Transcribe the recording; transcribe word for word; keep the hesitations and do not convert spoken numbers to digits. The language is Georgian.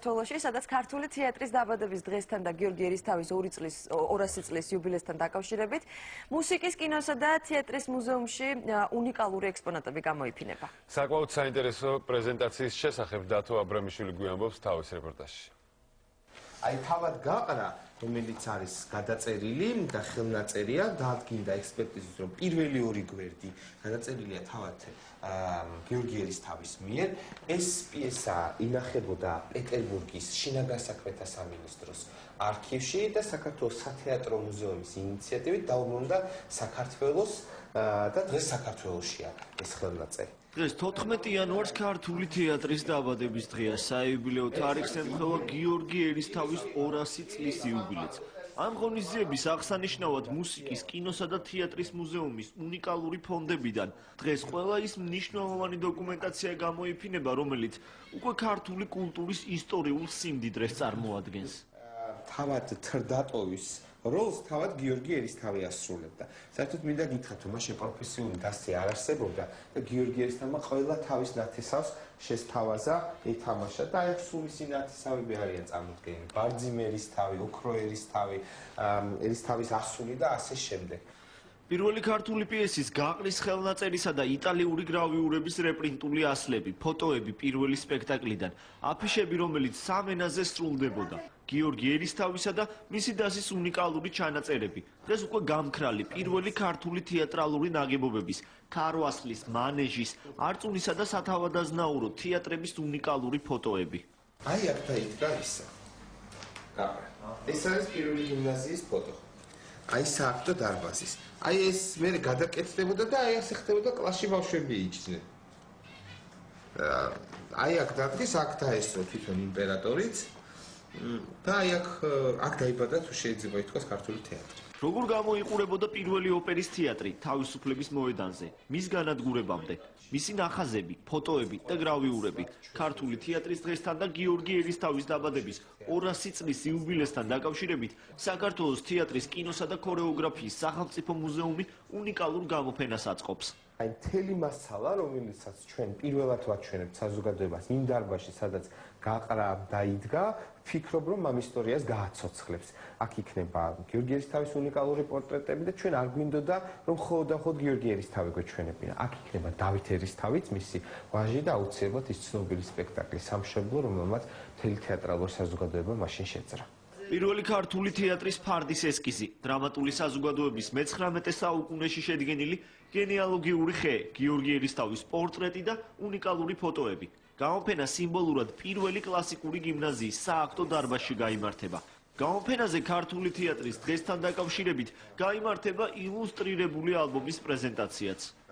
საქართველოში, სადაც ქართული თეატრის დაბადების დღესთან და გიორგი ერისთავის ორი წლის ორასი წლის იუბილესთან დაკავშირებით მუსიკის, კინოსა და თეატრის მუზეუმში უნიკალური ექსპონატები გამოიფინება. საკმაოდ საინტერესო პრეზენტაციის შესახებ დათო აბრამიშვილი გვიამბობს თავის რეპორტაჟში. აი თავად გაყრა, რომელიც არის გადაწერილი და ხელნაწერია, დაადგინდა ექსპერტიზის, რომ პირველი ორი გვერდი გადაწერილია თავად გიორგი ერისთავის მიერ. ეს პიესა ინახებოდა პეტერბურგის შინაგან საქმეთა სამინისტროს არქივში და საქართველოს სათეატრო მუზეუმის ინიციატივით დაუბრუნდა საქართველოს და დღეს საქართველოშია ეს ხელნაწერი. დღეს თოთხმეტი იანვარს ქართული თეატრის დაბადების დღეა. საიუბილეო თარიღს ემთხვევა გიორგი ერისთავის ორასი წლის იუბილეც. ამ ღონისძიების აღსანიშნავად მუსიკის, კინოსა და თეატრის მუზეუმის უნიკალური ფონდებიდან დღეს ყველა ის მნიშვნელოვანი დოკუმენტაცია გამოიფინება, რომელიც უკვე ქართული კულტურის ისტორიულ სიმდიდრეს წარმოადგენს. თავად თრდატოვის როლს თავად გიორგი ერისთავი ასრულებდა. საერთოდ მინდა გითხრათ, რომ მაშინ პროფესიული დასი არ არსებობდა და გიორგი ერისთავმა ყველა თავის ნათესავს შესთავაზა, ეთამაშა და აი სულ მისი ნათესავები არიან წარმოდგენილი. ბარძიმ ერისთავი, ოქრო ერისთავი, ერისთავის ასული და ასე შემდეგ. პირველი ქართული პიესის გაყრის ხელნაწერისა და იტალიური გრავიურების რეპრინტული ასლები, ფოტოები პირველი სპექტაკლიდან, აფიშები, რომელიც სამ ენაზე სრულდებოდა. გიორგი ერისთავისა და მისი დასის უნიკალური ჩანაწერები. დღეს უკვე გამქრალი პირველი ქართული თეატრალური ნაგებობების, ქარვასლის, მანეჟის, არწუნისა და სათავადაზნაურო თეატრების უნიკალური ფოტოები. აი აქ დაიდგა ისა. გაყრა. ეს არის პირველი გიმნაზიის ფოტო. აი სააქტო დარბაზის. აი ეს მე გადაკეთდებოდა და აი ასე ხდებოდა კლასში ბავშვები იჯდნენ. აი აქ დადგეს აქ დაესწრო თვითონ იმპერატორიც და აი აქ აქ დაიბადა თუ შეიძლება ითქვას ქართული თეატრი. როგორ გამოიყურებოდა პირველი ოპერის თეატრი თავისუფლების მოედანზე, მის განადგურებამდე, მისი ნახაზები, ფოტოები და გრავიურები, ქართული თეატრის დღესთან და გიორგი ერისთავის დაბადების ორასი წლის იუბილესთან დაკავშირებით საქართველოს თეატრის, კინოსა და ქორეოგრაფიის სახელმწიფო მუზეუმი უნიკალურ გამოფენას აწყობს. აი მთელი მასალა, რომელსაც ჩვენ პირველად ვაჩვენებთ საზოგადოებას იმ დარბაზში, სადაც გაყრა დაიდგა, ვფიქრობ, რომ ამ ისტორიას გააცოცხლებს. აქ იქნება გიორგი ერისთავის უნიკალური პორტრეტები და ჩვენ არ გვინდოდა, რომ მხოლოდ და მხოლოდ გიორგი ერისთავი გვეჩვენებინა. აქ იქნება დავით ერისთავიც, მისი ვაჟი და აუცილებლად ის ცნობილი სპექტაკლი სამშობლო, რომელმაც მთელი თეატრალური საზოგადოება მაშინ შეძრა. პირველი ქართული თეატრის ფარდის ესკიზი, დრამატული საზოგადოების მეცხრამეტე საუკუნეში შედგენილი გენეალოგიური ხე, გიორგი ერისთავის პორტრეტი და უნიკალური ფოტოები. გამოფენა სიმბოლურად პირველი კლასიკური გიმნაზიის სააქტო დარბაზში გაიმართება. გამოფენაზე ქართული თეატრის დღესთან დაკავშირებით გაიმართება ილუსტრირებული ალბომის პრეზენტაციაც.